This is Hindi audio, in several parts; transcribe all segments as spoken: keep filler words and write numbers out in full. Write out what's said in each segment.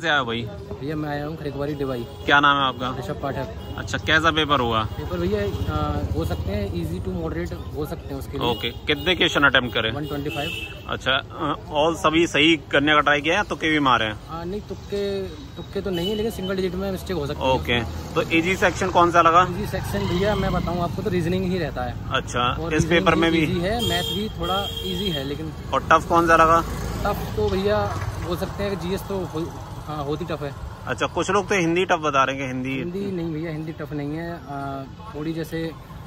से आया भाई? भैया मैं आया हूँ खरीदवारी डिवाई। क्या नाम है आपका? ऋषभ पाठक। अच्छा, कैसा पेपर हुआ? पेपर भैया हो सकते हैं इजी टू मॉडरेट हो सकते हैं उसके लिए। ओके, कितने क्वेश्चन अटेम्प्ट करे? एक सौ पच्चीस। अच्छा, और सभी सही करने का ट्राई किया है? तुक्के भी मारे हैं? हाँ नहीं, तुक्के तुक्के तो नहीं है, लेकिन सिंगल डिजिट में मिस्टेक हो सकती है। ओके, तो इजी सेक्शन कौन सा लगा? इजी सेक्शन भैया मैं बताऊँ आपको तो रीजनिंग ही रहता है। अच्छा, इस पेपर में भी इजी है, मैथ भी थोड़ा इजी है लेकिन। और टफ कौन सा लगा? टफ तो भैया बोल सकते हैं कि जीएस तो हो, हाँ होती टफ है। अच्छा, कुछ लोग तो हिंदी टफ बता रहे हैं। हिंदी हिंदी नहीं भैया, हिंदी टफ नहीं है। आ, थोड़ी जैसे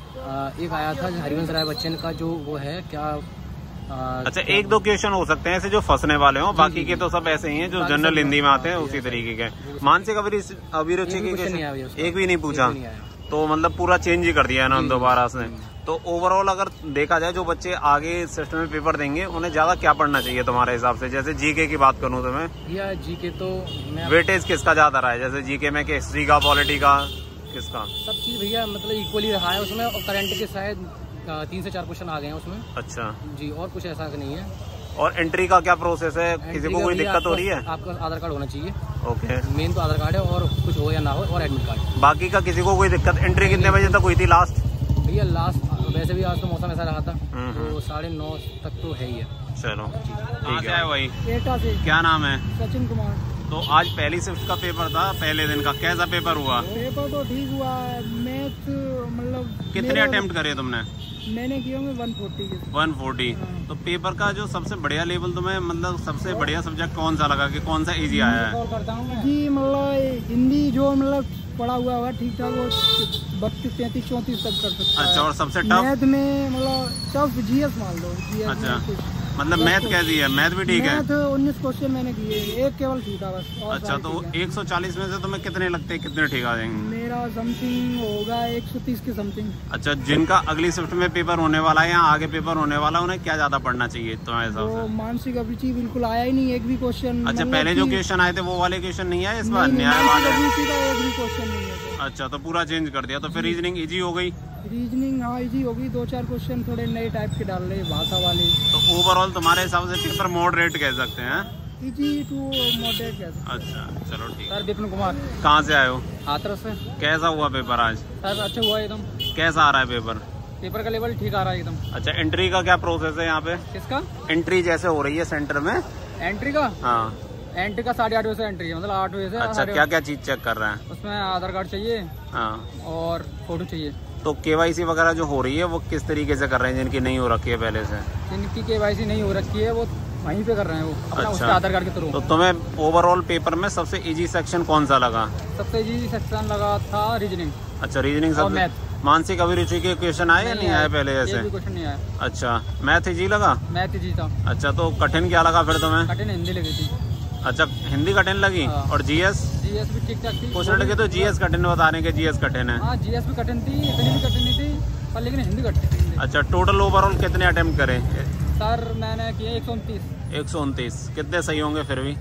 आ, एक आया था हरिवंश राय बच्चन का जो वो है क्या। आ, अच्छा, एक दो क्वेश्चन हो सकते हैं ऐसे जो फंसने वाले हों, बाकी के तो सब ऐसे ही हैं जो जनरल हिंदी में आते हैं उसी तरीके के। मानसिक अभिरुचि के एक भी नहीं पूछा, तो मतलब पूरा चेंज ही कर दिया है ना दोबारा से। तो ओवरऑल अगर देखा जाए जो बच्चे आगे सिस्टम में पेपर देंगे उन्हें ज्यादा क्या पढ़ना चाहिए तुम्हारे हिसाब से? जैसे जीके की बात करूं तो मैं भैया जीके तो मैं वेटेज किसका ज्यादा रहा है? जैसे जीके में हिस्ट्री का, पॉलिटी का, किसका? सब चीज भैया मतलब इक्वली रहा है उसमें। और करंट के शायद तीन से चार क्वेश्चन आ गए हैं उसमें। अच्छा जी, और कुछ ऐसा नहीं है। और एंट्री का क्या प्रोसेस है? किसी को कोई दिक्कत हो रही है? आपका आधार कार्ड होना चाहिए। ओके, मेन तो आधार कार्ड है, और कुछ हो या ना हो, और एडमिट कार्ड। बाकी का किसी को कोई दिक्कत? एंट्री कितने बजे तक हुई थी लास्ट? भैया लास्ट वैसे भी आज तो मौसम ऐसा रहा था तो साढ़े नौ तक तो है ही है। चलो ठीक है भाई। एटा से। क्या नाम है? सचिन कुमार। तो आज पहली शिफ्ट का पेपर था, पहले दिन का कैसा पेपर हुआ? पेपर तो ठीक हुआ है। मैथ मतलब कितने अटेम्प्ट करे तुमने? मैंने किए होंगे एक सौ चालीस के। एक सौ चालीस। तो पेपर का जो सबसे बढ़िया लेवल तुम्हें मतलब सबसे बढ़िया सब्जेक्ट कौन सा लगा कि कौन सा इजी आया है? जी मतलब हिंदी जो मतलब पढ़ा हुआ हुआ ठीक ठाक, वो बत्तीस तैंतीस चौंतीस तक कर सकता है। अच्छा, और सबसे टफ? मैथ में मतलब टफ जीएस मान लो। जीएस अच्छा, मतलब मैथ कैसी है? मैथ भी ठीक है? मैथ उन्नीस क्वेश्चन मैंने किए, एक केवल ठीक था बस। अच्छा, तो एक सौ चालीस में से तुम्हें कितने लगते हैं, कितने ठीक आ जाएंगे? मेरा समथिंग होगा एक सौ तीस के समथिंग। अच्छा, जिनका अगली शिफ्ट में पेपर होने वाला है या आगे पेपर होने वाला है उन्हें क्या ज्यादा पढ़ना चाहिए तुम्हारे हिसाब से? मानसिक अभिरुचि बिल्कुल आया ही नहीं, एक भी क्वेश्चन। अच्छा, पहले जो क्वेश्चन आए थे वो वाले क्वेश्चन नहीं आए इस बार? न्याय वाले एक भी क्वेश्चन नहीं है। अच्छा, तो पूरा चेंज कर दिया। तो फिर रीजनिंग इजी हो गई? रीजनिंग हाँ इजी होगी, दो चार क्वेश्चन थोड़े नए टाइप के डाल रहे भाषा वाले। तो ओवरऑल तुम्हारे हिसाब से पेपर मॉडरेट कह सकते हैं? इजी टू मॉडरेट कह सकते हैं। अच्छा, चलो ठीक। सर विपिन कुमार। कहाँ से आए हो? हाथरस से। कैसा हुआ पेपर आज? सर अच्छा हुआ एकदम। कैसा आ रहा है पेपर? पेपर का लेवल ठीक आ रहा है एकदम। अच्छा, एंट्री का क्या प्रोसेस है यहाँ पे? किसका? एंट्री जैसे हो रही है सेंटर में? एंट्री का? हाँ, एंट्री का साढ़े आठ बजे से एंट्री है, मतलब आठ बजे से। अच्छा, क्या क्या चीज चेक कर रहे हैं उसमें? आधार कार्ड चाहिए। हाँ, और फोटो चाहिए। तो केवाईसी वगैरह जो हो रही है वो किस तरीके से कर रहे हैं जिनकी नहीं हो रखी है पहले से? जिनकी केवाईसी नहीं हो रखी है वो वहीं पे कर रहे हैं वो अपना। अच्छा, आधार कार्ड के थ्रू। तो तुम्हें ओवरऑल पेपर में सबसे इजी सेक्शन कौन सा लगा? सबसे इजी सेक्शन लगा था रीजनिंग। अच्छा, रीजनिंग सब। मैथ। मानसिक अभिरुचि के क्वेश्चन आए या नहीं आए पहले जैसे? क्वेश्चन नहीं आया। अच्छा, मैथ इजी लगा? मैथ इजी था। अच्छा, तो कठिन क्या लगा फिर तुम्हें? कठिन हिंदी लगी थी। अच्छा, हिंदी कठिन लगी? और जीएस? जीएस भी ठीक ठाक थी। कुछ लगे तो जीएस कठिन बता रहे हैं कि जीएस कठिन है। हाँ, जीएस भी कठिन थी, इतनी भी कठिन नहीं थी पर लेकिन हिंदी कठिन थी। अच्छा, टोटल ओवरऑल कितने अटेम्प्ट करे? सर मैंने किए एक सौ उनतीस। एक सौ उनतीस कितने सही होंगे फिर भी?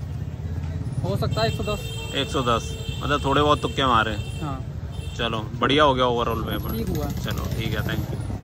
हो सकता है एक सौ दस। एक सौ दस मतलब थोड़े बहुत तुक्के मारे। हाँ, चलो बढ़िया हो गया ओवरऑल पेपर। ठीक हुआ। चलो ठीक है, थैंक यू।